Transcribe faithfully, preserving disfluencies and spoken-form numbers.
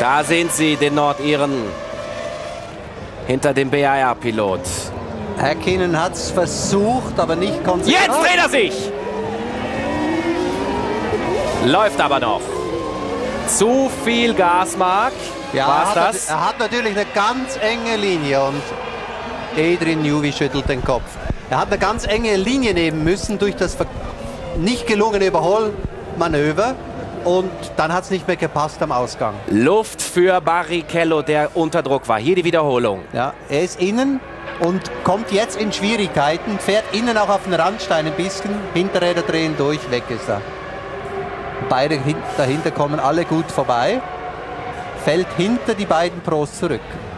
Da sehen Sie den Nordiren hinter dem B A R-Pilot. Häkkinen hat es versucht, aber nicht konsequent. Jetzt dreht er sich! Läuft aber noch. Zu viel Gas, Marc. Ja, War's er hat, das? er hat natürlich eine ganz enge Linie und Adrian Newey schüttelt den Kopf. Er hat eine ganz enge Linie nehmen müssen durch das nicht gelungene Überholmanöver und dann hat es nicht mehr gepasst am Ausgang. Luft für Barrichello, der unter Druck war. Hier die Wiederholung. Ja, er ist innen und kommt jetzt in Schwierigkeiten, fährt innen auch auf den Randstein ein bisschen, Hinterräder drehen durch, weg ist er. Beide dahinter kommen alle gut vorbei, fällt hinter die beiden Pros zurück.